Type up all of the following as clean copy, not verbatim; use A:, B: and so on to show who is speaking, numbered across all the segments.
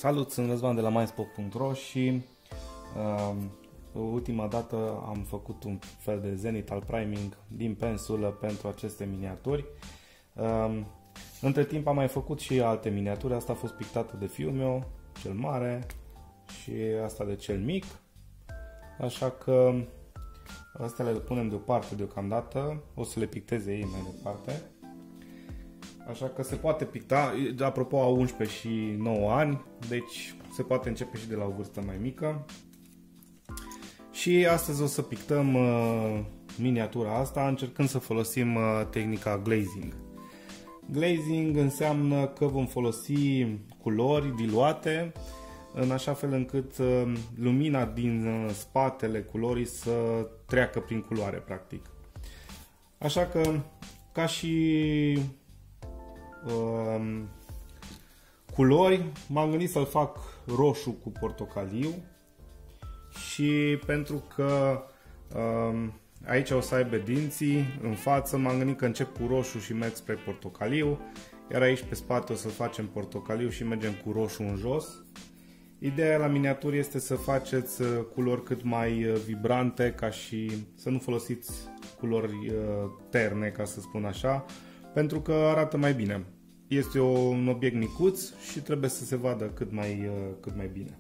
A: Salut, sunt Răzvan de la mindspot.ro și ultima dată am făcut un fel de zenital priming din pensulă pentru aceste miniaturi. Între timp am mai făcut și alte miniaturi, asta a fost pictată de fiul meu, cel mare, și asta de cel mic, așa că astea le punem deoparte deocamdată, o să le picteze ei mai departe. Așa că se poate picta, apropo au 11 și 9 ani, deci se poate începe și de la o vârstă mai mică. Și astăzi o să pictăm miniatura asta încercând să folosim tehnica glazing. Glazing înseamnă că vom folosi culori diluate în așa fel încât lumina din spatele culorii să treacă prin culoare, practic. Așa că, ca și culori, m-am gândit să-l fac roșu cu portocaliu și pentru că aici o să aibă dinții în față, m-am gândit că încep cu roșu și merg spre portocaliu, iar aici pe spate o să facem portocaliu și mergem cu roșu în jos. Ideea la miniaturi este să faceți culori cât mai vibrante, ca și să nu folosiți culori terne, ca să spun așa, pentru că arată mai bine. Este un obiect micuț și trebuie să se vadă cât mai bine.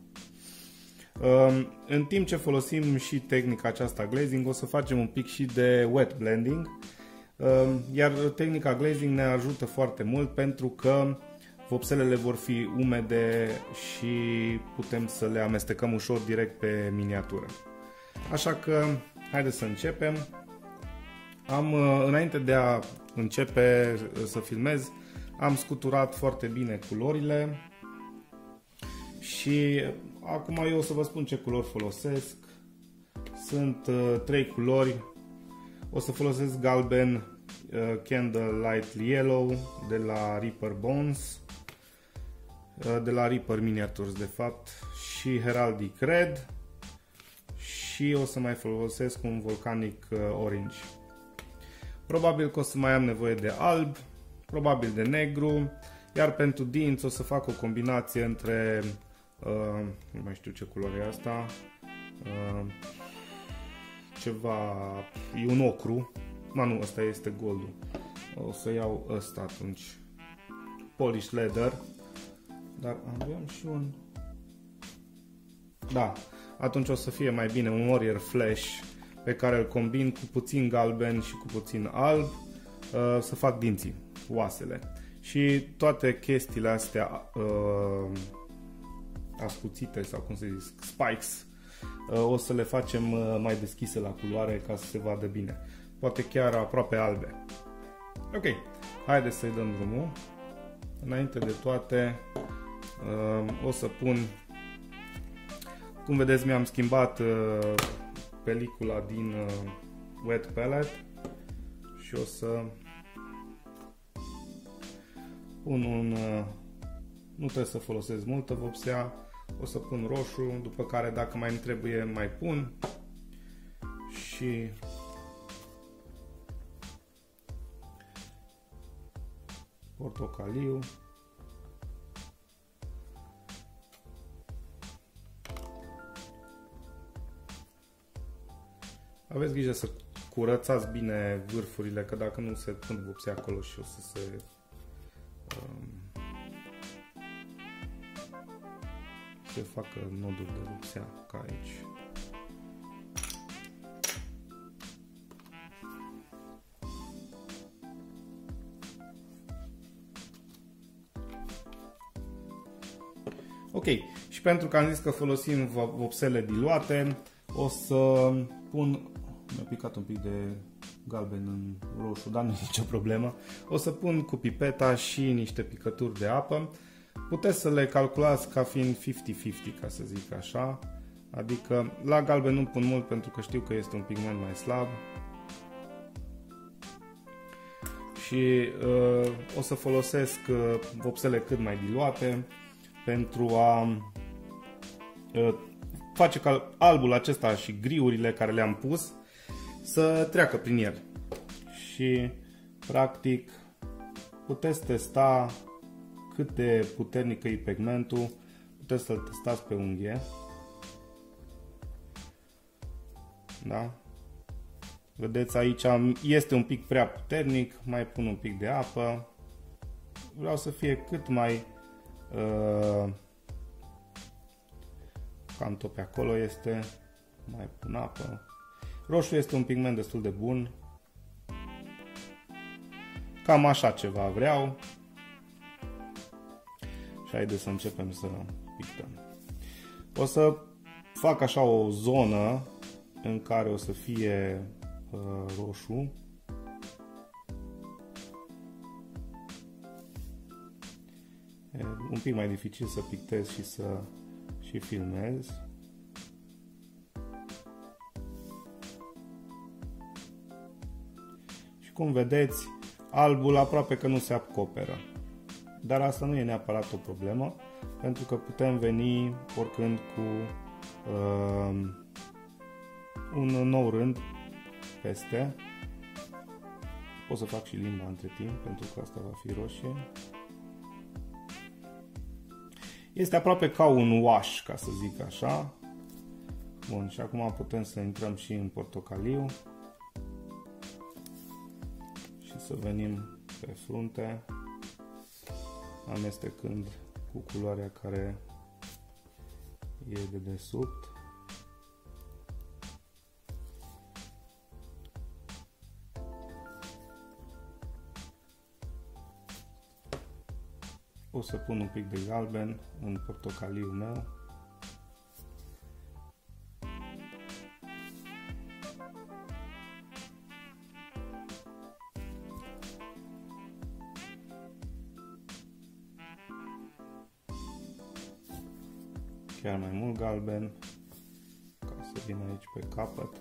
A: În timp ce folosim și tehnica aceasta glazing, o să facem un pic și de wet blending, iar tehnica glazing ne ajută foarte mult pentru că vopselele vor fi umede și putem să le amestecăm ușor direct pe miniatură. Așa că haideți să începem. Înainte de a începe să filmez, am scuturat foarte bine culorile și acum eu o să vă spun ce culori folosesc. Sunt 3 culori. O să folosesc galben, Candle Light Yellow de la Reaper Bones, de la Reaper Miniatures de fapt, și Heraldic Red, și o să mai folosesc un Volcanic Orange. Probabil că o să mai am nevoie de alb, probabil de negru, iar pentru dinți o să fac o combinație între, nu mai știu ce culoare e asta, e un ocru, nu, ăsta este goldul, o să iau ăsta atunci, Polish Leather, dar aveam și un, da, atunci o să fie mai bine un Warrior Flash, pe care îl combin cu puțin galben și cu puțin alb, să fac dinții, oasele. Și toate chestiile astea ascuțite, sau cum se zic, spikes, o să le facem mai deschise la culoare ca să se vadă bine. Poate chiar aproape albe. Ok, haideți să-i dăm drumul. Înainte de toate, o să pun, cum vedeți, mi-am schimbat pelicula din wet palette și o să pun nu trebuie să folosesc multă vopsea, o să pun roșu, după care dacă mai îmi trebuie mai pun, și portocaliu. Aveți grijă să curățați bine vârfurile, că dacă nu se pune vopsea acolo și o să se facă noduri de vopsea, ca aici. Ok, și pentru că am zis că folosim vopsele diluate, o să pun, mi-a picat un pic de galben în roșu, dar nu e nicio problemă. O să pun cu pipeta și niște picături de apă. Puteți să le calculați ca fiind 50-50, ca să zic așa. Adică la galben nu pun mult pentru că știu că este un pigment mai slab. Și o să folosesc vopsele cât mai diluate pentru a face ca albul acesta și griurile care le-am pus să treacă prin el. Și practic puteți testa cât de puternic e pigmentul puteți să-l testați pe unghie. Da? Vedeți, aici este un pic prea puternic, mai pun un pic de apă. Vreau să fie cât mai cam tot pe acolo este. Mai pun apă. Roșu este un pigment destul de bun. Cam așa ceva vreau. Și haideți să începem să pictăm. O să fac așa o zonă în care o să fie roșu. E un pic mai dificil să pictez și să filmez. Și cum vedeți, albul aproape că nu se acoperă. Dar asta nu e neapărat o problemă, pentru că putem veni oricând cu un nou rând peste. Pot să fac și limba între timp, pentru că asta va fi roșie. Este aproape ca un wash, ca să zic așa. Bun, și acum putem să intrăm și în portocaliu. Și să venim pe frunte, amestecând cu culoarea care e de desubt. O să pun un pic de galben în portocaliul meu. Chiar mai mult galben, ca să vin aici pe capăt.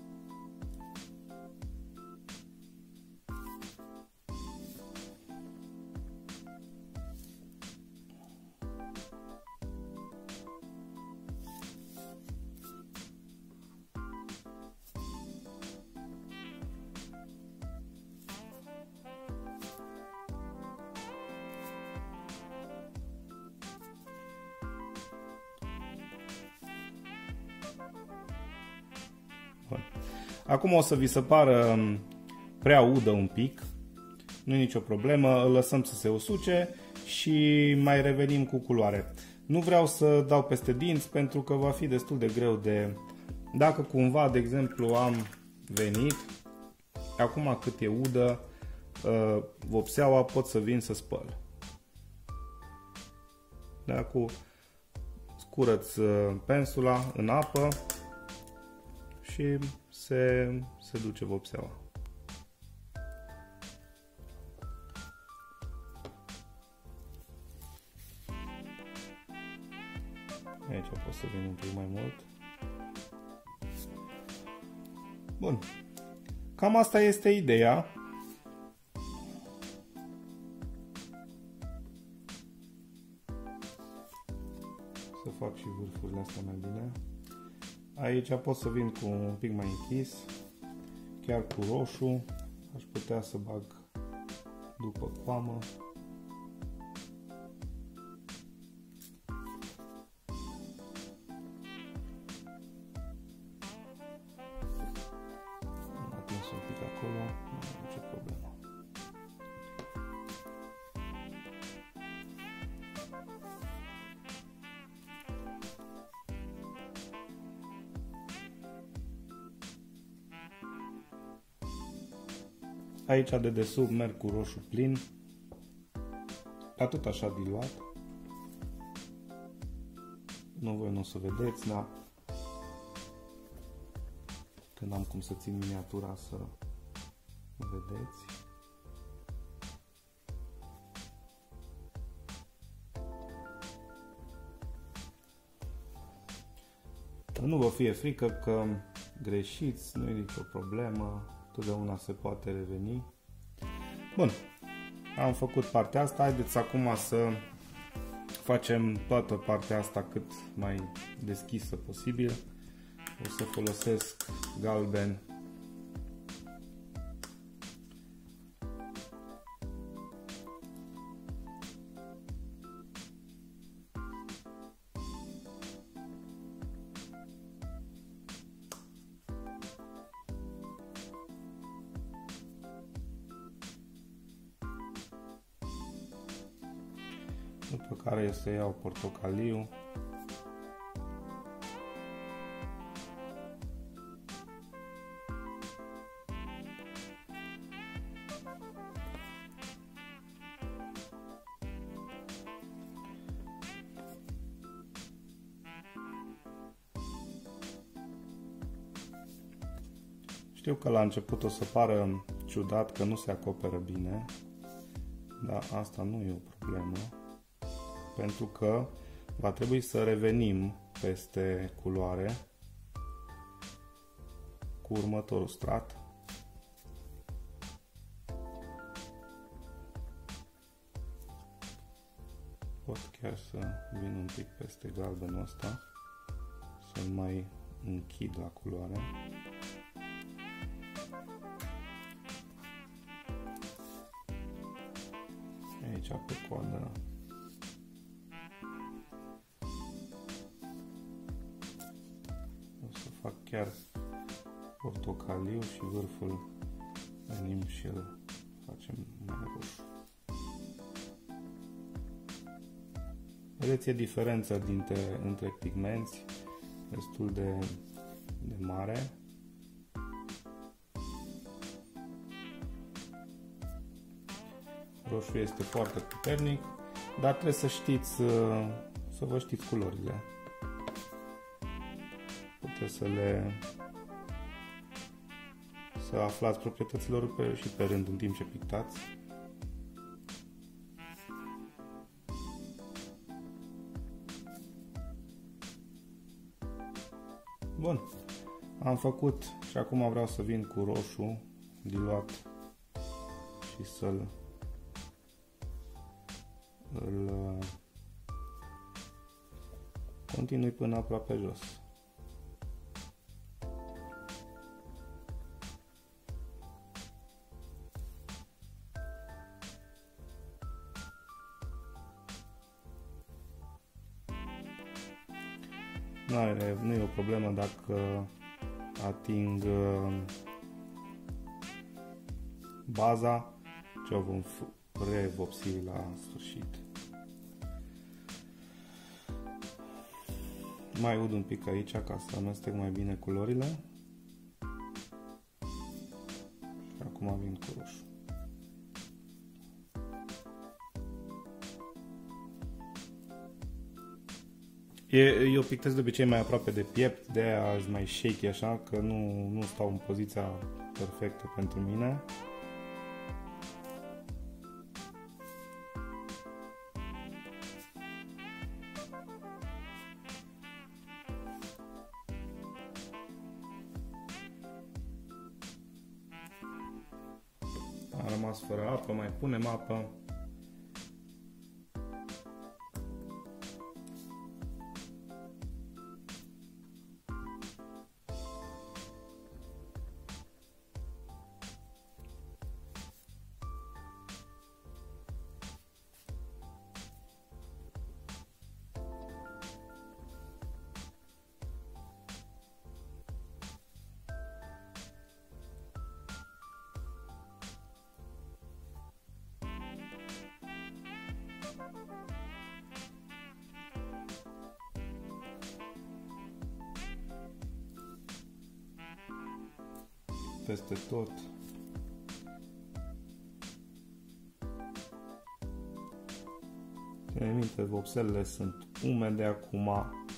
A: Acum o să vi se pară prea udă un pic, nu e nicio problemă, îl lăsăm să se usuce și mai revenim cu culoare. Nu vreau să dau peste dinți pentru că va fi destul de greu de... Dacă cumva, de exemplu, am venit, acum cât e udă, vopseaua, pot să vin să spăl. Da, scurăți pensula în apă și se duce vopseaua. Aici pot să vin un pic mai mult. Bun. Cam asta este ideea. Să fac și vârfurile astea mai bine. Aici pot să vin cu un pic mai închis, chiar cu roșu, aș putea să bag după coamă. Am atins un pic acolo, nu e nicio problemă. Aici de desubt merg cu roșu plin, atât așa diluat. Voi nu o să vedeți, dar când am cum să țin miniatura să vedeți. Nu vă fie frică că greșiți, nu e nicio problemă. Totdeauna se poate reveni. Bun, am făcut partea asta. Haideți acum să facem toată partea asta cât mai deschisă posibil. O să folosesc galben . după care să iau portocaliu. Știu că la început o să pară ciudat că nu se acoperă bine, dar asta nu e o problemă, pentru că va trebui să revenim peste culoare cu următorul strat. Pot chiar să vin un pic peste galbenul ăsta, să-l mai închid la culoare. Aici pe coadă o să fac chiar portocaliu și vârful venim și îl facem mai roșu. Vedeți, e diferența între pigmenți destul de mare. Roșu este foarte puternic, dar trebuie să știți, să vă știți culorile. Puteți să aflați proprietăților și pe rând în timp ce pictați. Bun, am făcut și acum vreau să vin cu roșu diluat și să-l continui până aproape jos. Nu e o problemă dacă ating baza, ce o vom revopsi la sfârșit. Mai ud un pic aici ca să amestec mai bine culorile. Și acum vin cu roșu. Eu pictez de obicei mai aproape de piept, de aia sunt mai shaky așa, că nu stau în poziția perfectă pentru mine. A rămas fără apă, mai punem apă. Peste tot. Ține minte, vopselele sunt umede acum.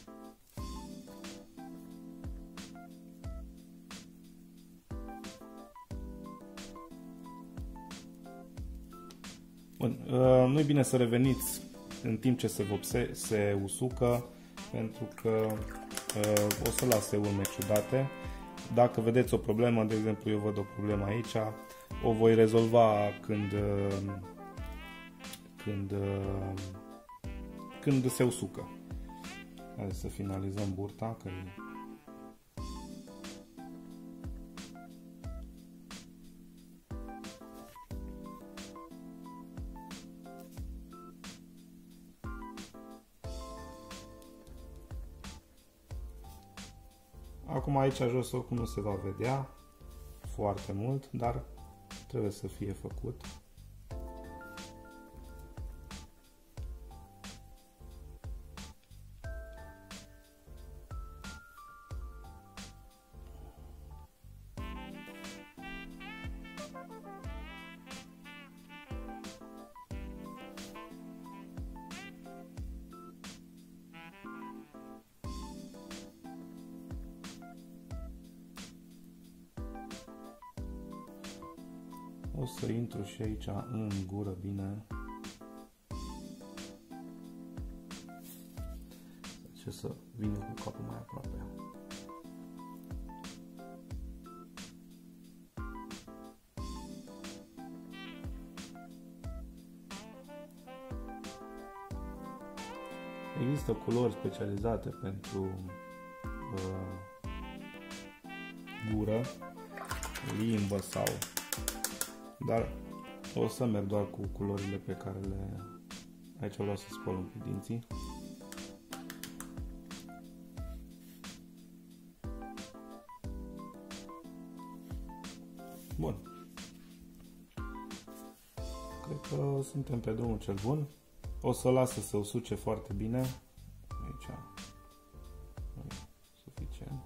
A: Bun, nu-i bine să reveniți în timp ce se usucă, pentru că o să lase urme ciudate. Dacă vedeți o problemă, de exemplu eu văd o problemă aici, o voi rezolva când se usucă. Hai să finalizăm burta, că acum aici jos oricum nu se va vedea foarte mult, dar trebuie să fie făcut. O să intru și aici în gură bine. Ce să vin cu capul mai aproape. Există culori specializate pentru gură, limbă sau... Dar o să merg doar cu culorile pe care le... Aici vreau să spăl un pic dinții. Bun. Cred că suntem pe drumul cel bun. O să las să se usuce foarte bine. Aici e suficient.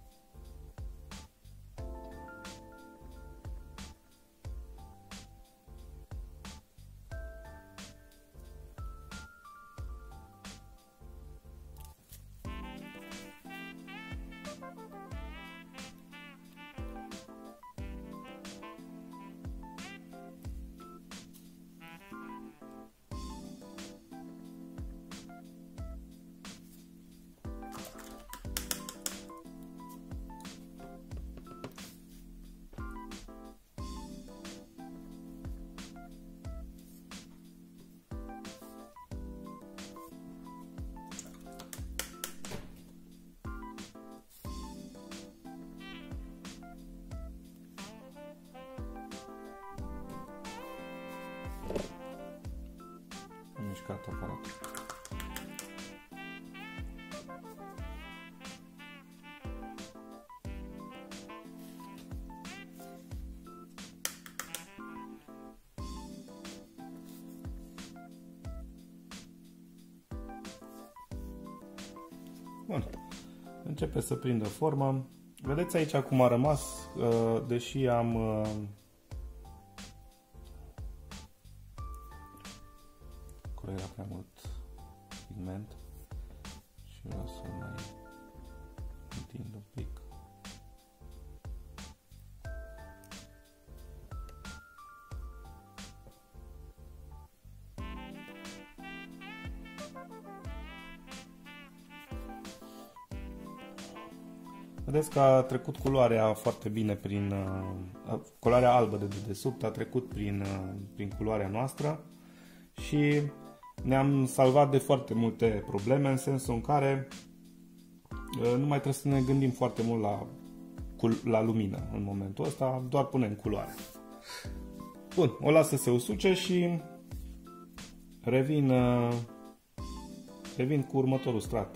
A: Am mișcat aparatul. Bun. Începe să prindă formă. Vedeți aici cum a rămas, deși am era prea mult pigment și vreau să mai întind un pic. Vedeți că a trecut culoarea foarte bine prin culoarea albă de dedesubt, a trecut prin culoarea noastră și ne-am salvat de foarte multe probleme, în sensul în care nu mai trebuie să ne gândim foarte mult la lumină în momentul ăsta, doar punem culoare. Bun, o las să se usuce și revin cu următorul strat.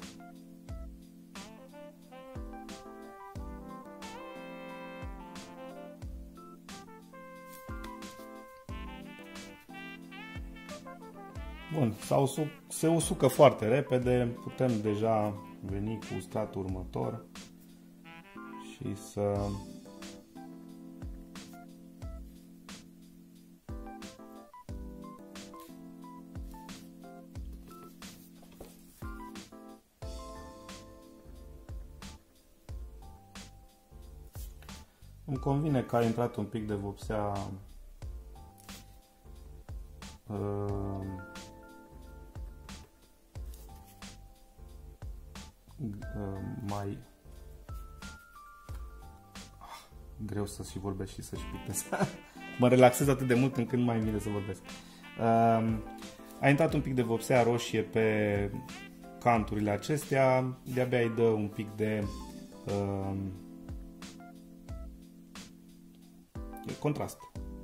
A: Bun, se usucă foarte repede, putem deja veni cu stratul următor și să îmi convine că a intrat un pic de vopsea mai greu să și vorbesc și să-și pictez. Mă relaxez atât de mult încât nu mai vine să vorbesc. A intrat un pic de vopsea roșie pe canturile acestea, de-abia îi dă un pic de contrast.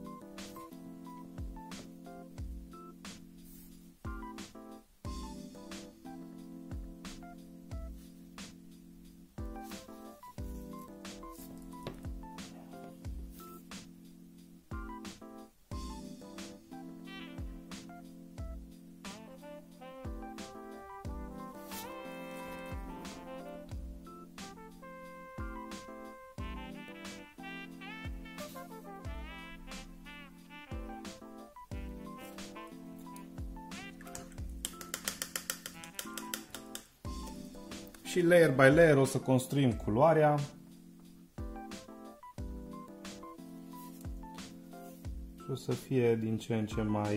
A: Și layer by layer o să construim culoarea. Și o să fie din ce în ce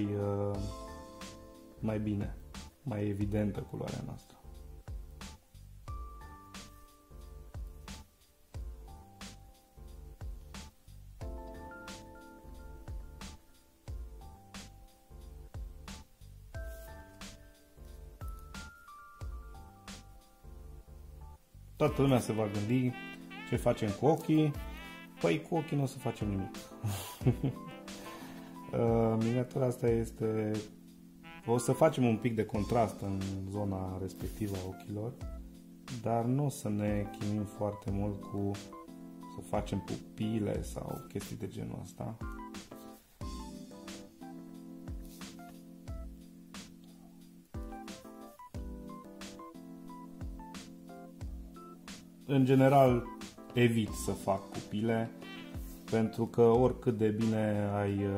A: mai bine, mai evidentă culoarea noastră. Toată lumea se va gândi ce facem cu ochii. Păi cu ochii nu o să facem nimic. Miniatura asta este... O să facem un pic de contrast în zona respectivă a ochilor, dar nu o să ne chinuim foarte mult cu să facem pupile sau chestii de genul ăsta. În general, evit să fac pupile, pentru că oricât de bine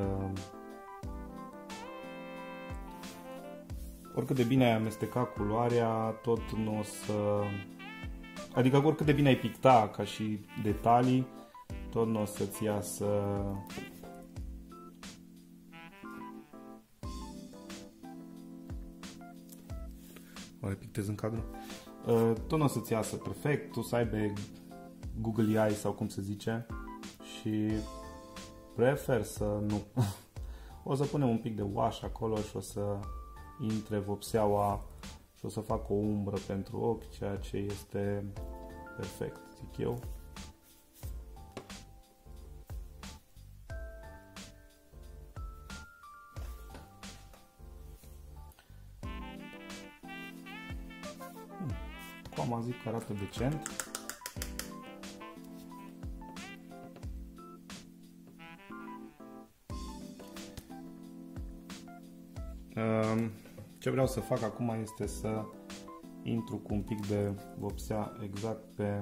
A: ai amestecat culoarea, tot nu o să... Adică oricât de bine ai picta ca și detalii, tot nu o să-ți iasă... Mai pictez în cadru? Tot nu o să-ți iasă perfect, tu să aibă Google Eye sau cum se zice, și prefer să nu. O să punem un pic de wash acolo și o să intre vopseaua și o să fac o umbră pentru ochi, ceea ce este perfect, zic eu. Acum zic că arată decent. Ce vreau să fac acum este să intru cu un pic de vopsea exact pe...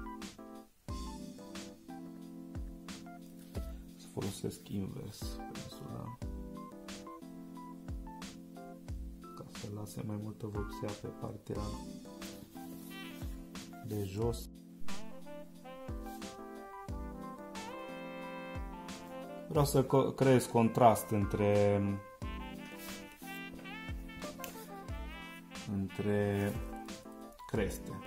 A: Să folosesc invers pensula ca să lase mai multă vopsea pe partea de jos. Vreau să creez contrast între creste.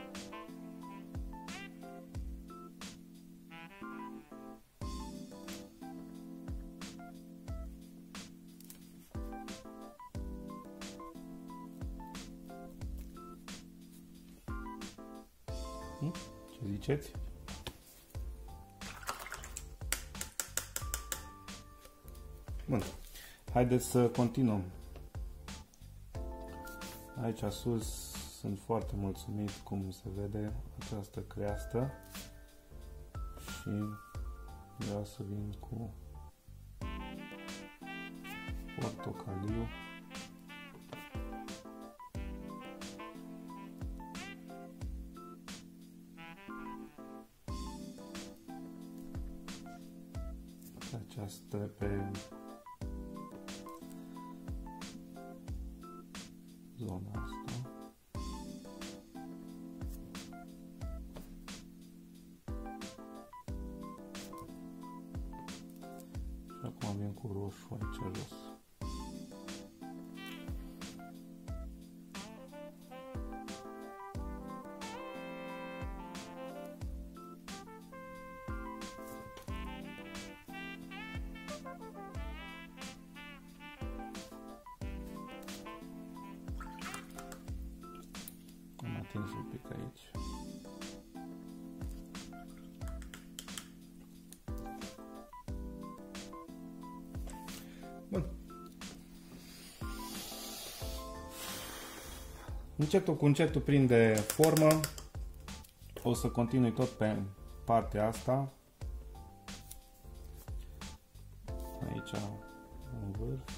A: Ce ziceți? Bun. Haideți să continuăm. Aici sus sunt foarte mulțumit cum se vede această creastă și vreau să vin cu portocaliu. Aceasta pe zona asta. Și acum vin cu roșu aici jos. Am atins un pic aici. Bun. Încetul cu încetul prinde formă. O să continui tot pe partea asta. Aici în vârf.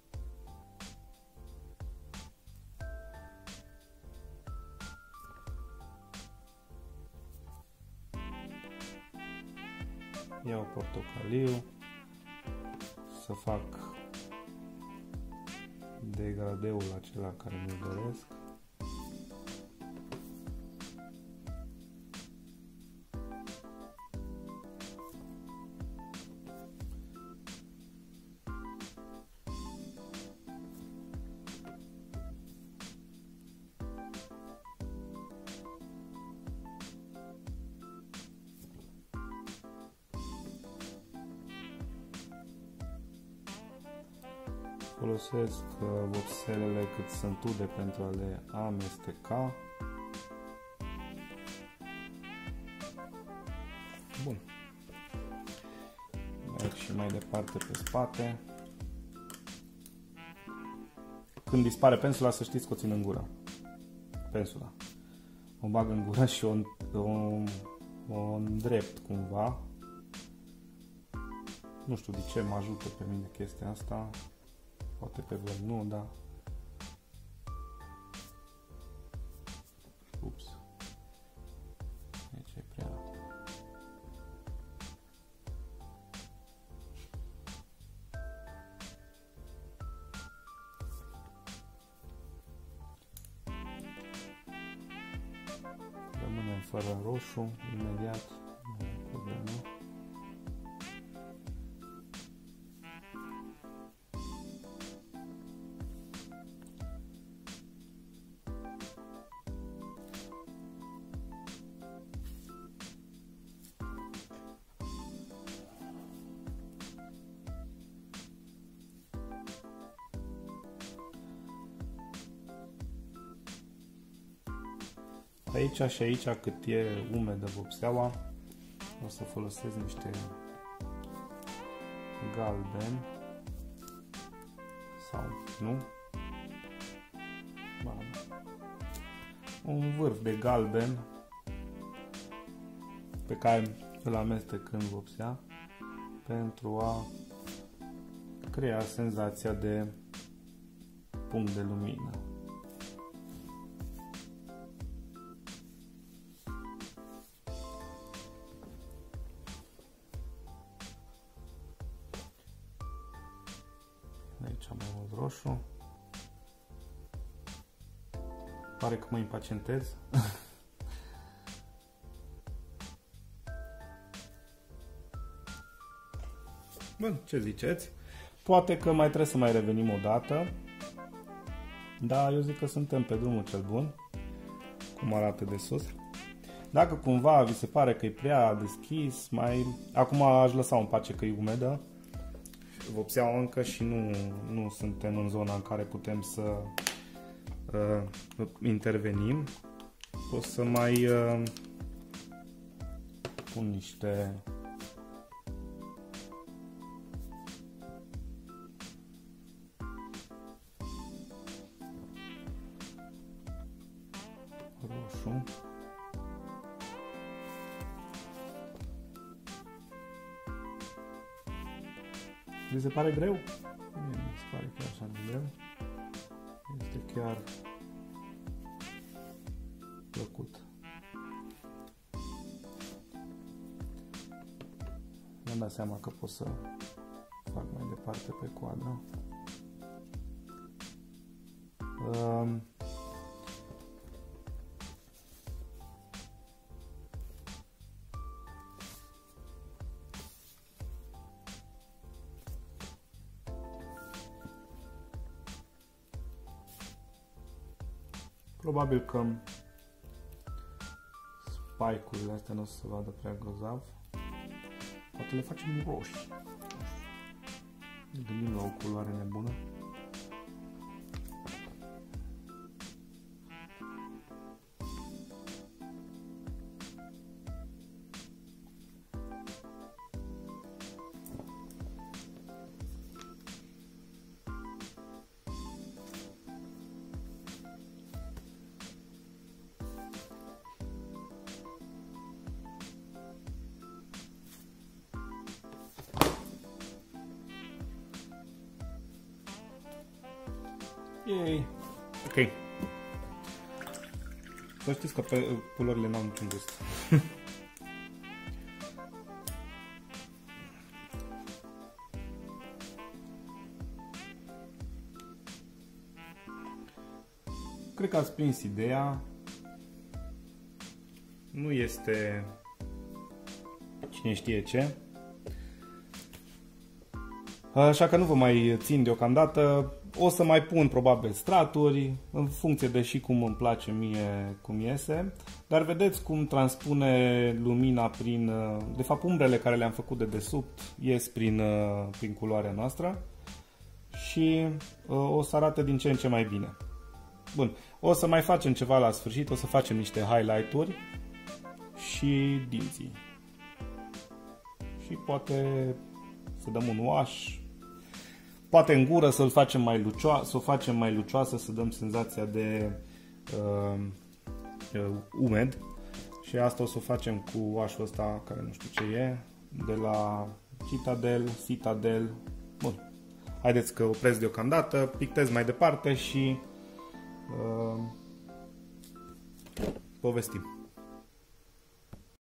A: Iau portocaliu să fac degradeul acela care mi-l doresc. Folosesc vopselele cât sunt ude pentru a le amesteca. Bun. Merg și mai departe pe spate. Când dispare pensula, să știți că o țin în gură. Pensula. O bag în gură și o îndrept cumva. Nu știu de ce mă ajută pe mine chestia asta. Poate pe voi nu, dar... Ups. Aici e prea... Rămânem fără roșu, imediat, nu e problemă. Aici și aici, cât e umedă vopseaua, o să folosesc niște galben sau nu, un vârf de galben pe care îl amestec în vopsea pentru a crea senzația de punct de lumină. Aici mai mult roșu. Pare că mă impacientez. Bun, ce ziceți? Poate că mai trebuie să mai revenim o dată. Dar eu zic că suntem pe drumul cel bun. Cum arată de sus. Dacă cumva vi se pare că e prea deschis, acum aș lăsa în pace că e umedă. Vopseaua încă și nu suntem în zona în care putem să intervenim. O să mai pun niște roșu. Mi se pare greu? Mi se pare chiar așa de greu. Este chiar plăcut. Mi-am dat seama că pot să fac mai departe pe coadă. Probabil că spike-urile astea nu o să se vadă prea grozav. Poate le facem roșii. Ne gândim la o culoare nebună. Yay. Ok. Să știți că pe culorile n-au niciun gust. Cred că ați prins ideea. Nu este cine știe ce. Așa că nu vă mai țin deocamdată. O să mai pun probabil straturi, în funcție de și cum îmi place mie cum iese. Dar vedeți cum transpune lumina prin... De fapt, umbrele care le-am făcut de desubt ies prin culoarea noastră. și o să arate din ce în ce mai bine. Bun, o să mai facem ceva la sfârșit, o să facem niște highlight-uri și dinții. Și poate să dăm un wash, poate în gură să-l facem mai lucioasă, să dăm senzația de umed. Și asta o să o facem cu wash-ul ăsta, care nu știu ce e, de la Citadel. Bun. Haideți că opresc deocamdată, pictez mai departe și povestim.